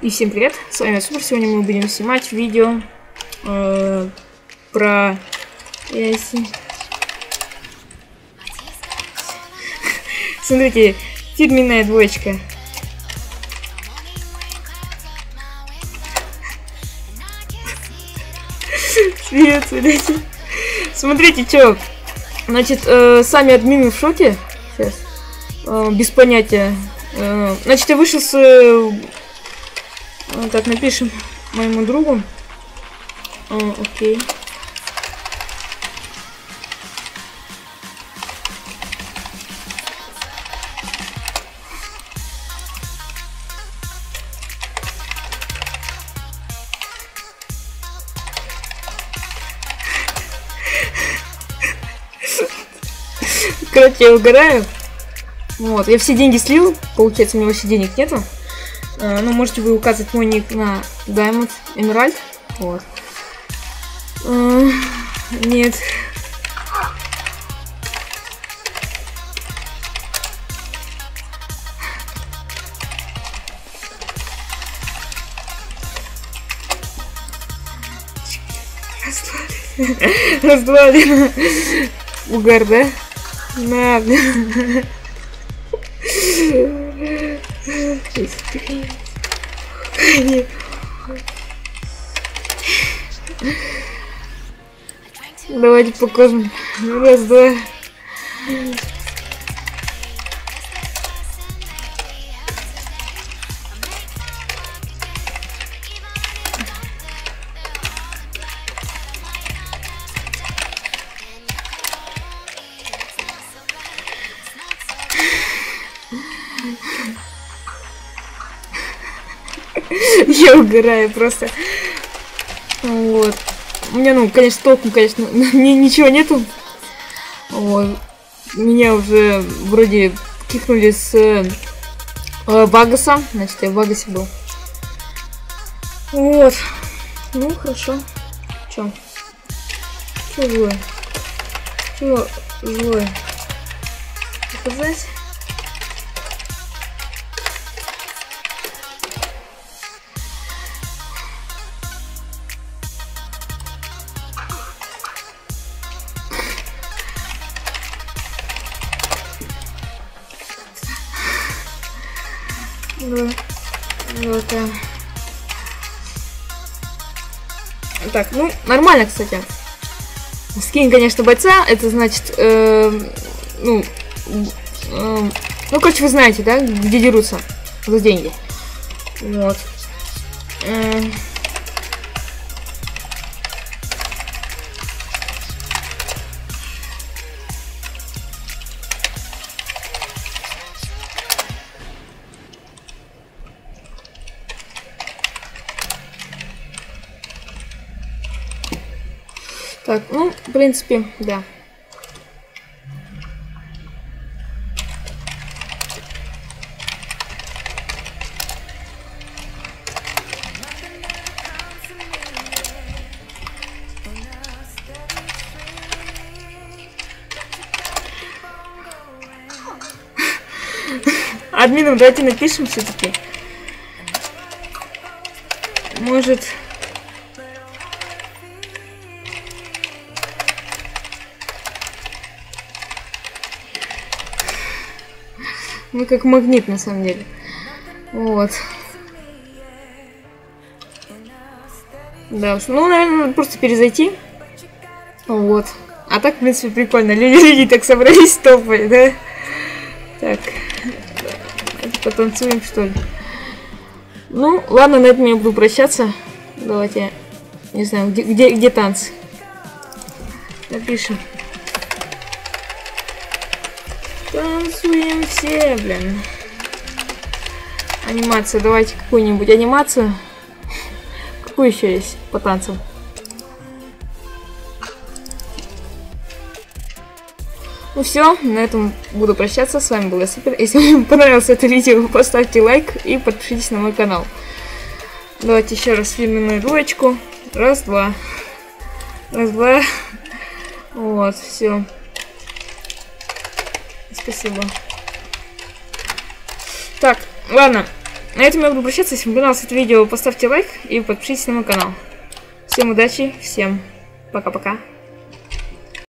И всем привет, с вами Супер. Сегодня мы будем снимать видео про... Смотрите, фирменная двоечка. Привет, смотрите. Смотрите, что. Значит, сами админы в шоке. Сейчас. Без понятия. Значит, я вышел с... Так, напишем моему другу. Окей. Короче, я угораю. Вот, я все деньги слил. Получается, у меня вообще денег нету. Ну, можете вы указать мой ник на Diamond Emerald. Вот. Нет. Раздвалено. Угар, да? На. Давайте покажем. Раз, два. Я угораю просто. Вот. У меня, ну, конечно, толком, конечно, ничего нету. Вот. Меня уже вроде кикнули с Вагаса. Значит, я в Вагасе был. Вот. Ну, хорошо. Чё? Чё злое? Чё злое? Показать? Вот. Так, ну, нормально, кстати. Скин, конечно, бойца, это значит, ну, короче, вы знаете, да, где дерутся за деньги. Вот. Так, ну, в принципе, да. Админам давайте напишем все-таки. Может... Ну, как магнит, на самом деле. Вот. Да, ну, наверное, надо просто перезайти. Вот. А так, в принципе, прикольно. Люди так собрались топали, да? Так. Давайте потанцуем, что ли. Ну, ладно, на этом я буду прощаться. Давайте, не знаю, где танцы. Напишем. Танцуем все, блин. Анимация. Давайте какую-нибудь анимацию. Какую еще есть по танцам? Ну все, на этом буду прощаться. С вами был я, Супер. Если вам понравилось это видео, поставьте лайк и подпишитесь на мой канал. Давайте еще раз фирменную двоечку. Раз, два. Раз, два. Вот, все. Спасибо. Так, ладно. На этом я буду прощаться. Если вам понравилось это видео, поставьте лайк и подпишитесь на мой канал. Всем удачи, всем пока-пока.